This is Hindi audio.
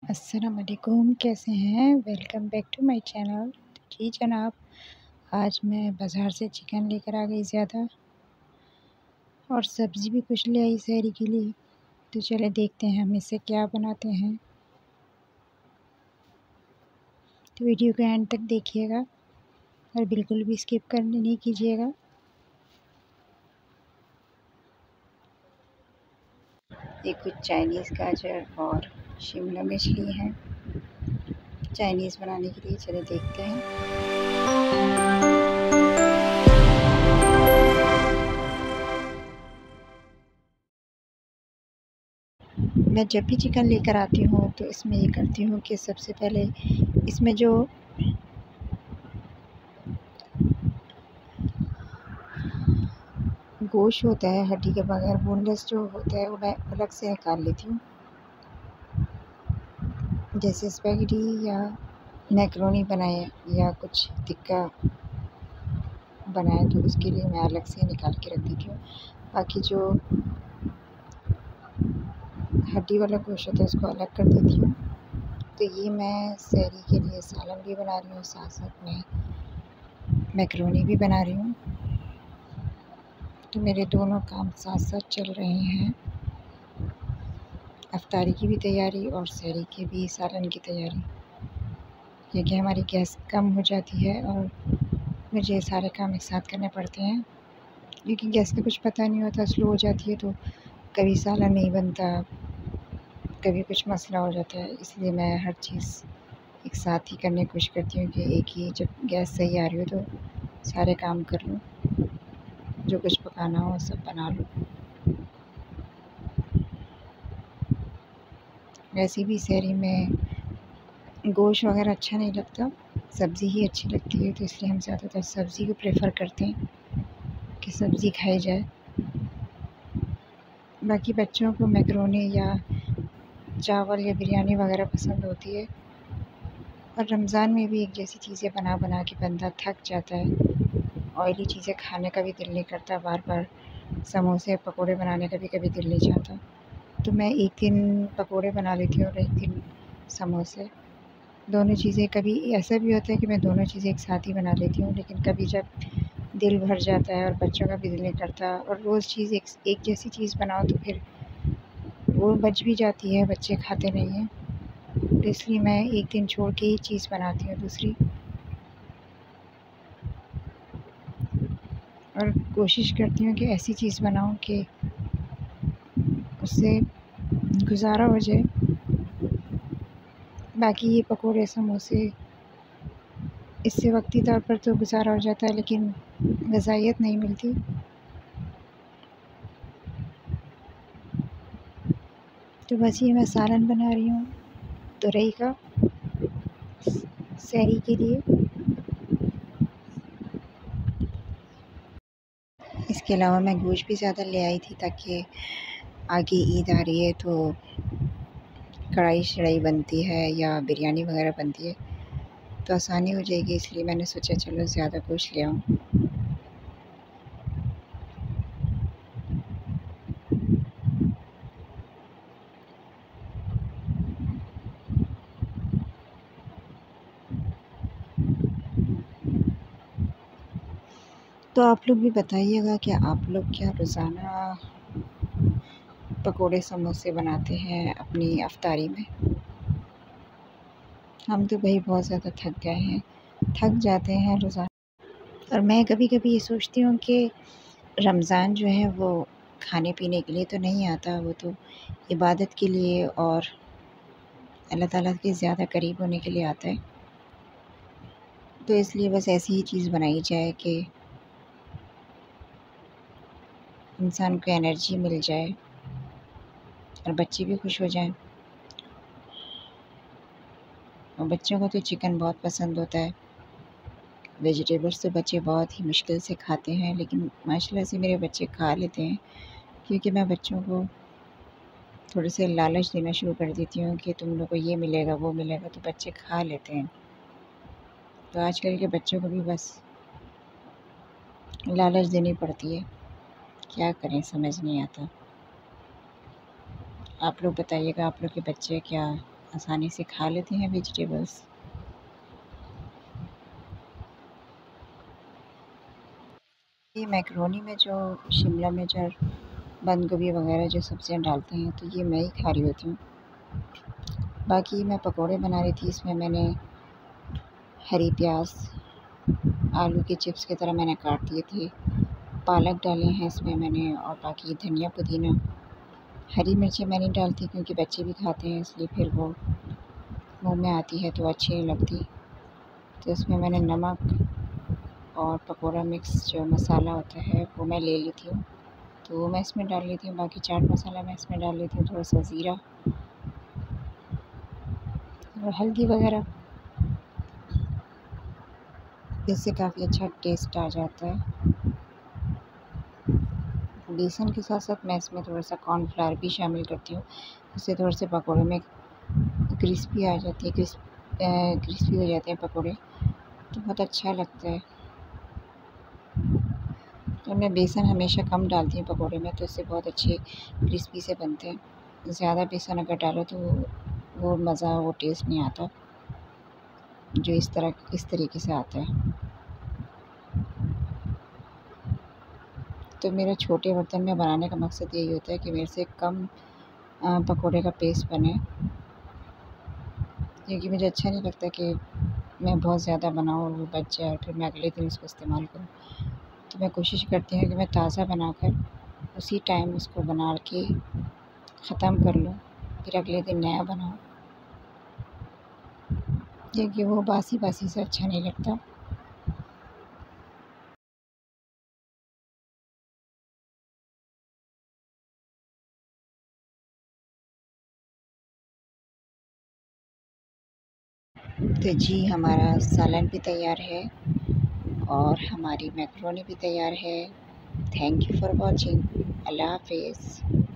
अस्सलाम वालेकुम, कैसे हैं? Welcome back to my channel. जी जनाब, आज मैं बाज़ार से चिकन लेकर आ गई ज़्यादा और सब्ज़ी भी कुछ ले आई सहरी के लिए। तो चले देखते हैं हम इससे क्या बनाते हैं। तो वीडियो के एंड तक देखिएगा और बिल्कुल भी स्किप करने नहीं कीजिएगा। ये कुछ चाइनीज़ गाजर और शिमला मिर्च ली हैं चाइनीज़ बनाने के लिए। चले देखते हैं। मैं जब भी चिकन लेकर आती हूँ तो इसमें ये करती हूँ कि सबसे पहले इसमें जो गोश्त होता है हड्डी के बगैर, बोनलेस जो होता है, वो मैं अलग से निकाल लेती हूँ। जैसे स्पैगेटी या मैकरोनी बनाए या कुछ टिक्का बनाए तो उसके लिए मैं अलग से निकाल के रख देती हूँ। बाकी जो हड्डी वाला गोश्त होता है उसको अलग कर देती हूँ। तो ये मैं सहरी के लिए सालन भी बना रही हूँ, साथ साथ में मैकरोनी भी बना रही हूँ। तो मेरे दोनों काम साथ साथ चल रहे हैं, अफ्तारी की भी तैयारी और सहरी की भी सालन की तैयारी, क्योंकि हमारी गैस कम हो जाती है और मुझे सारे काम एक साथ करने पड़ते हैं। क्योंकि गैस का कुछ पता नहीं होता, स्लो हो जाती है तो कभी सालन नहीं बनता, कभी कुछ मसला हो जाता है। इसलिए मैं हर चीज़ एक साथ ही करने की कोशिश करती हूँ कि एक ही जब गैस सही आ रही हो तो सारे काम कर लूँ, जो कुछ पकाना हो सब बना लूँ। वैसे भी सहरी में गोश्त वगैरह अच्छा नहीं लगता, सब्ज़ी ही अच्छी लगती है। तो इसलिए हम ज़्यादातर सब्ज़ी को प्रेफर करते हैं कि सब्ज़ी खाई जाए। बाकी बच्चों को मैकरोनी या चावल या बिरयानी वगैरह पसंद होती है। और रमज़ान में भी एक जैसी चीज़ें बना बना के बंदा थक जाता है। ऑयली चीज़ें खाने का भी दिल नहीं करता, बार बार समोसे पकोड़े बनाने का भी कभी दिल नहीं चाहता। तो मैं एक दिन पकोड़े बना लेती हूँ और एक दिन समोसे, दोनों चीज़ें। कभी ऐसा भी होता है कि मैं दोनों चीज़ें एक साथ ही बना लेती हूँ, लेकिन कभी जब दिल भर जाता है और बच्चों का भी दिल नहीं करता और रोज़ चीज़ एक जैसी चीज़ बनाओ तो फिर वो बच भी जाती है, बच्चे खाते नहीं हैं। तो इसलिए मैं एक दिन छोड़ के ही चीज़ बनाती हूँ दूसरी, और कोशिश करती हूँ कि ऐसी चीज़ बनाऊँ कि उससे गुज़ारा हो जाए। बाकी ये पकोड़े समोसे, इससे वक्ती तौर पर तो गुज़ारा हो जाता है लेकिन ग़िज़ाइयत नहीं मिलती। तो बस ये मैं सालन बना रही हूँ तुरई का सहरी के लिए। इसके अलावा मैं गोश्त भी ज़्यादा ले आई थी ताकि आगे ईद आ रही है तो कढ़ाई शढ़ाई बनती है या बिरयानी वगैरह बनती है तो आसानी हो जाएगी। इसलिए मैंने सोचा चलो ज़्यादा गोश्त ले आऊँ। तो आप लोग भी बताइएगा कि आप लोग क्या रोज़ाना पकोड़े समोसे बनाते हैं अपनी अफ्तारी में। हम तो भाई बहुत ज़्यादा थक गए हैं, थक जाते हैं रोज़ाना। और मैं कभी कभी ये सोचती हूँ कि रमज़ान जो है वो खाने पीने के लिए तो नहीं आता, वो तो इबादत के लिए और अल्लाह ताला के ज़्यादा करीब होने के लिए आता है। तो इसलिए बस ऐसी ही चीज़ बनाई जाए कि इंसान को एनर्जी मिल जाए और बच्चे भी खुश हो जाएं। और बच्चों को तो चिकन बहुत पसंद होता है। वेजिटेबल्स तो बच्चे बहुत ही मुश्किल से खाते हैं, लेकिन माशाल्लाह से मेरे बच्चे खा लेते हैं, क्योंकि मैं बच्चों को थोड़े से लालच देना शुरू कर देती हूँ कि तुम लोग को ये मिलेगा वो मिलेगा, तो बच्चे खा लेते हैं। तो आजकल के बच्चों को भी बस लालच देनी पड़ती है, क्या करें समझ नहीं आता। आप लोग बताइएगा, आप लोग के बच्चे क्या आसानी से खा लेते हैं वेजिटेबल्स। ये मैकरोनी में जो शिमला मिर्च और बंद गोभी वगैरह जो सब्जियां डालते हैं तो ये मैं ही खा रही होती हूँ। बाकी मैं पकोड़े बना रही थी, इसमें मैंने हरी प्याज आलू के चिप्स की तरह मैंने काट दिए थे, पालक डाले हैं इसमें मैंने, और बाकी धनिया पुदीना। हरी मिर्चें मैं नहीं डालती क्योंकि बच्चे भी खाते हैं, इसलिए फिर वो मुंह में आती है तो अच्छी नहीं लगती। तो इसमें मैंने नमक और पकोड़ा मिक्स जो मसाला होता है वो मैं ले लेती हूँ, तो वो मैं इसमें डाल लेती हूँ। बाकी चाट मसाला मैं इसमें डाल लेती हूँ, थोड़ा सा ज़ीरा और हल्दी वगैरह, इससे काफ़ी अच्छा टेस्ट आ जाता है। बेसन के साथ साथ मैं इसमें थोड़ा सा कॉर्नफ्लावर भी शामिल करती हूँ, इससे थोड़े से पकोड़े में क्रिस्पी आ जाती है, क्रिस्पी हो जाते हैं पकोड़े, तो बहुत अच्छा लगता है। तो मैं बेसन हमेशा कम डालती हूँ पकोड़े में, तो इससे बहुत अच्छे क्रिस्पी से बनते हैं। ज़्यादा बेसन अगर डालो तो वो मज़ा, वो टेस्ट नहीं आता जो इस तरीके से आता है। तो मेरा छोटे बर्तन में बनाने का मकसद यही होता है कि मेरे से कम पकोड़े का पेस्ट बने, क्योंकि मुझे अच्छा नहीं लगता कि मैं बहुत ज़्यादा बनाऊँ और वो बच जाए और फिर मैं अगले दिन उसको इस्तेमाल करूँ। तो मैं कोशिश करती हूँ कि मैं ताज़ा बनाकर उसी टाइम उसको बना के ख़त्म कर लूँ, फिर अगले दिन नया बनाऊँ, क्योंकि वो बासी बासी से अच्छा नहीं लगता। तो जी, हमारा सालन भी तैयार है और हमारी मैकरोनी भी तैयार है। Thank you for watching. अल्लाह हाफ़िज़।